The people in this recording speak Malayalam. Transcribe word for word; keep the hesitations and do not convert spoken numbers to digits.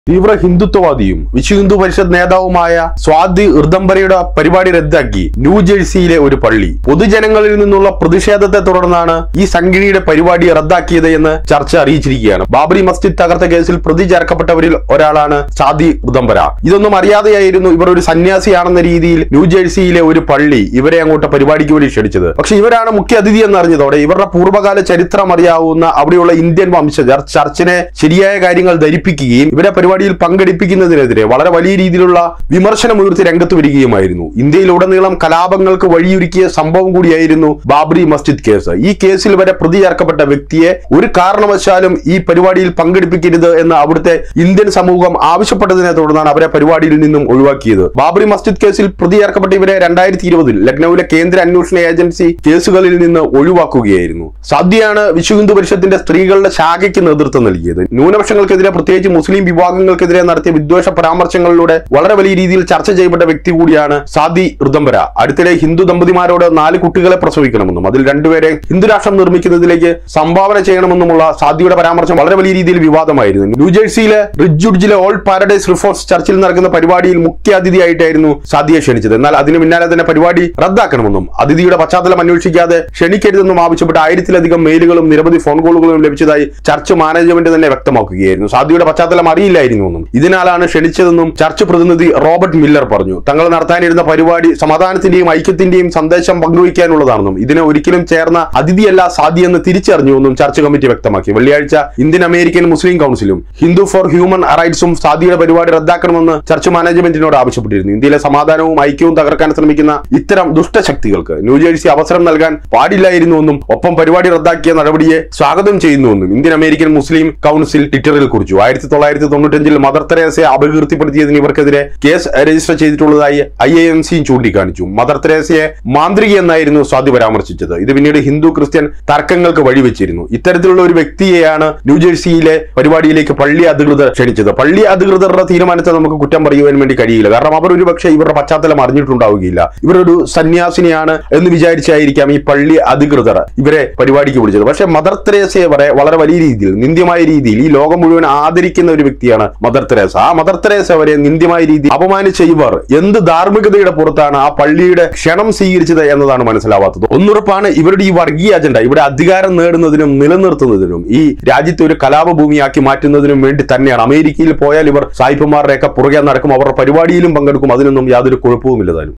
തീവ്ര ഹിന്ദുത്വവാദിയും വിശ്വ ഹിന്ദു പരിഷത്ത് നേതാവുമായ സ്വാതി ഋദംബരയുടെ പരിപാടി റദ്ദാക്കി ന്യൂജേഴ്സിയിലെ ഒരു പള്ളി. പൊതുജനങ്ങളിൽ നിന്നുള്ള പ്രതിഷേധത്തെ തുടർന്നാണ് ഈ സംഘടനയുടെ പരിപാടി റദ്ദാക്കിയത് എന്ന് ചർച്ച അറിയിച്ചിരിക്കുകയാണ്. ബാബറി മസ്ജിദ് തകർത്ത കേസിൽ പ്രതി ചേർക്കപ്പെട്ടവരിൽ ഒരാളാണ് സ്വാതി ഋദംബര. ഇതൊന്നും അറിയാതെയായിരുന്നു ഇവർ ഒരു സന്യാസിയാണെന്ന രീതിയിൽ ന്യൂജേഴ്സിയിലെ ഒരു പള്ളി ഇവരെ അങ്ങോട്ട് പരിപാടിക്ക് വേണ്ടി ക്ഷണിച്ചത്. പക്ഷെ ഇവരാണ് മുഖ്യ അതിഥി എന്നറിഞ്ഞതോടെ ഇവരുടെ പൂർവ്വകാല ചരിത്രം അറിയാവുന്ന അവിടെയുള്ള ഇന്ത്യൻ വംശജർ ചർച്ചിനെ ശരിയായ കാര്യങ്ങൾ ധരിപ്പിക്കുകയും ഇവരെ പരിപാടിയിൽ പങ്കെടുപ്പിക്കുന്നതിനെതിരെ വളരെ വലിയ രീതിയിലുള്ള വിമർശനം ഉയർത്തി രംഗത്ത് വരികയുമായിരുന്നു. ഇന്ത്യയിലുടനീളം കലാപങ്ങൾക്ക് വഴിയൊരുക്കിയ സംഭവം കൂടിയായിരുന്നു ബാബറി മസ്ജിദ് കേസ്. ഈ കേസിൽ വരെ പ്രതി ചേർക്കപ്പെട്ട വ്യക്തിയെ ഒരു കാരണവശാലും ഈ പരിപാടിയിൽ പങ്കെടുപ്പിക്കരുത് എന്ന് അവിടുത്തെ ഇന്ത്യൻ സമൂഹം ആവശ്യപ്പെട്ടതിനെ തുടർന്നാണ് അവരെ പരിപാടിയിൽ നിന്നും ഒഴിവാക്കിയത്. ബാബറി മസ്ജിദ് കേസിൽ പ്രതി ചേർക്കപ്പെട്ട ഇവരെ രണ്ടായിരത്തി ഇരുപതിൽ ലക്നൌവിലെ കേന്ദ്ര അന്വേഷണ ഏജൻസി കേസുകളിൽ നിന്ന് ഒഴിവാക്കുകയായിരുന്നു. സാധ്യയാണ് വിശ്വ ഹിന്ദു പരിഷത്തിന്റെ സ്ത്രീകളുടെ ശാഖയ്ക്ക് നേതൃത്വം നൽകിയത്. ന്യൂനപക്ഷങ്ങൾക്കെതിരെ പ്രത്യേകിച്ച് മുസ്ലിം വിഭാഗങ്ങൾക്കെതിരെ നടത്തിയ വിദ്വേഷ പരാമർശങ്ങളിലൂടെ വളരെ വലിയ രീതിയിൽ ചർച്ച ചെയ്യപ്പെട്ട വ്യക്തി കൂടിയാണ് സ്വാതി ഋദംബര. അടുത്തിടെ ഹിന്ദു ദമ്പതിമാരോട് നാല് കുട്ടികളെ പ്രസവിക്കണമെന്നും അതിൽ രണ്ടുപേരെ ഹിന്ദുരാഷ്ട്രം നിർമ്മിക്കുന്നതിലേക്ക് സംഭാവന ചെയ്യണമെന്നുമുള്ള സാദിയുടെ പരാമർശം വളരെ വലിയ രീതിയിൽ വിവാദമായിരുന്നു. ന്യൂജേഴ്സിയിലെ റിഡ്ജുഡ്ജിലെ ഓൾഡ് പാരഡൈസ് റിഫോർട്സ് ചർച്ചിൽ നടക്കുന്ന പരിപാടിയിൽ മുഖ്യ അതിഥിയായിട്ടായിരുന്നു സാദിയെ ക്ഷണിച്ചത്. എന്നാൽ അതിന് പിന്നാലെ തന്നെ പരിപാടി റദ്ദാക്കണമെന്നും അതിഥിയുടെ പശ്ചാത്തലം അന്വേഷിക്കാതെ ക്ഷണിക്കരുതെന്നും ആവശ്യപ്പെട്ട് ആയിരത്തിലധികം മെയിലുകളും നിരവധി ഫോൺ കോളുകളും ലഭിച്ചതായി ചർച്ച് മാനേജ്മെന്റ് തന്നെ വ്യക്തമാക്കുകയായിരുന്നു. സാദിയുടെ പശ്ചാത്തലം അറിയില്ലായിരുന്നുവെന്നും ഇതിനാലാണ് ക്ഷണിച്ചതെന്നും ചർച്ച് പ്രതിനിധി റോബർട്ട് മില്ലർ പറഞ്ഞു. തങ്ങൾ നടത്താനിരുന്ന പരിപാടി സമാധാനത്തിന്റെയും ഐക്യത്തിന്റെയും സന്ദേശം പങ്കുവയ്ക്കാനുള്ളതാണെന്നും ഇതിനെ ഒരിക്കലും ചേർന്ന അതിഥിയല്ല സാദി എന്ന് തിരിച്ചറിഞ്ഞുവെന്നും ചർച്ച് കമ്മിറ്റി വ്യക്തമാക്കി. വെള്ളിയാഴ്ച ഇന്ത്യൻ അമേരിക്കൻ മുസ്ലിം കൗൺസിലും ഹിന്ദു ഫോർ ഹ്യൂമൻ റൈറ്റ്സും സാദിയുടെ പരിപാടി റദ്ദാക്കണമെന്ന് ചർച്ച് മാനേജ്മെന്റിനോട് ആവശ്യപ്പെട്ടിരുന്നു. ഇന്ത്യയിലെ സമാധാനവും ഐക്യവും തകർക്കാൻ ശ്രമിക്കുന്ന ഇത്തരം ദുഷ്ടശക്തികൾക്ക് ന്യൂജേഴ്സി അവസരം നൽകാൻ പാടില്ലായിരുന്നുവെന്നും ഒപ്പം പരിപാടി റദ്ദാക്കിയ നടപടിയെ സ്വാഗതം ചെയ്യുന്നുവെന്നും ഇന്ത്യൻ അമേരിക്കൻ മുസ്ലിം കൗൺസിൽ ട്വിറ്ററിൽ കുറിച്ചു. ആയിരത്തി തൊള്ളായിരത്തി തൊണ്ണൂറ്റഞ്ചിൽ മദർ തെരേസയെ അപകീർത്തിപ്പെടുത്തിയതിന് ഇവർക്കെതിരെ കേസ് രജിസ്റ്റർ ചെയ്തിട്ടുള്ളതായി ഐ എ എം സി ചൂണ്ടിക്കാണിച്ചു. മദർ തെരേസയെ മാന്ത്രിക എന്നായിരുന്നു സ്വാതി പരാമർശിച്ചത്. ഇത് പിന്നീട് ഹിന്ദു ക്രിസ്ത്യൻ തർക്കങ്ങൾക്ക് വഴിവെച്ചിരുന്നു. ഇത്തരത്തിലുള്ള ഒരു വ്യക്തിയെയാണ് ന്യൂജേഴ്സിയിലെ പരിപാടിയിലേക്ക് പള്ളി അധികൃതർ ക്ഷണിച്ചത്. പള്ളി അധികൃതരുടെ തീരുമാനത്തെ നമുക്ക് കുറ്റം പറയുവാൻ വേണ്ടി കഴിയില്ല. കാരണം അവർ ഒരു പക്ഷേ ഇവരുടെ പശ്ചാത്തലം അറിഞ്ഞിട്ടുണ്ടാവുകയില്ല. ഇവരൊരു സന്യാസിനിയാണ് എന്ന് വിചാരിച്ചായിരിക്കാം ഈ പള്ളി അധികൃതർ ഇവരെ പരിപാടിക്ക് വിളിച്ചത്. പക്ഷേ മദർ തെരേസയെ വരെ വളരെ വലിയ രീതിയിൽ നിന്ദ്യമായ രീതിയിൽ ഈ ലോകം മുഴുവൻ ആദരിക്കുന്ന ഒരു വ്യക്തിയാണ് മദർ തെരേസ. ആ മദർ തെരേസ വരെ നിന്ദ്യമായ രീതിയിൽ അപമാനിച്ച ഇവർ എന്ത് ധാർമ്മികതയുടെ പുറത്താണ് ആ പള്ളിയുടെ ക്ഷണം സ്വീകരിച്ചത് എന്നതാണ് മനസ്സിലാവാത്തത്. ഒന്നുറപ്പാണ്, ഇവരുടെ ഈ വർഗീയ അജണ്ട ഇവിടെ അധികാരം നേടുന്നതിനും നിലനിർത്തുന്നതിനും ഈ രാജ്യത്തെ ഒരു കലാപഭൂമിയാക്കി മാറ്റുന്നതിനും വേണ്ടി തന്നെയാണ്. അമേരിക്കയിൽ പോയാൽ ഇവർ സായിപ്പന്മാരുടെയൊക്കെ പുറകെ നടക്കും, അവരുടെ പരിപാടിയിലും പങ്കെടുക്കും. അതിനൊന്നും യാതൊരു കുഴപ്പവുമില്ലതാനും.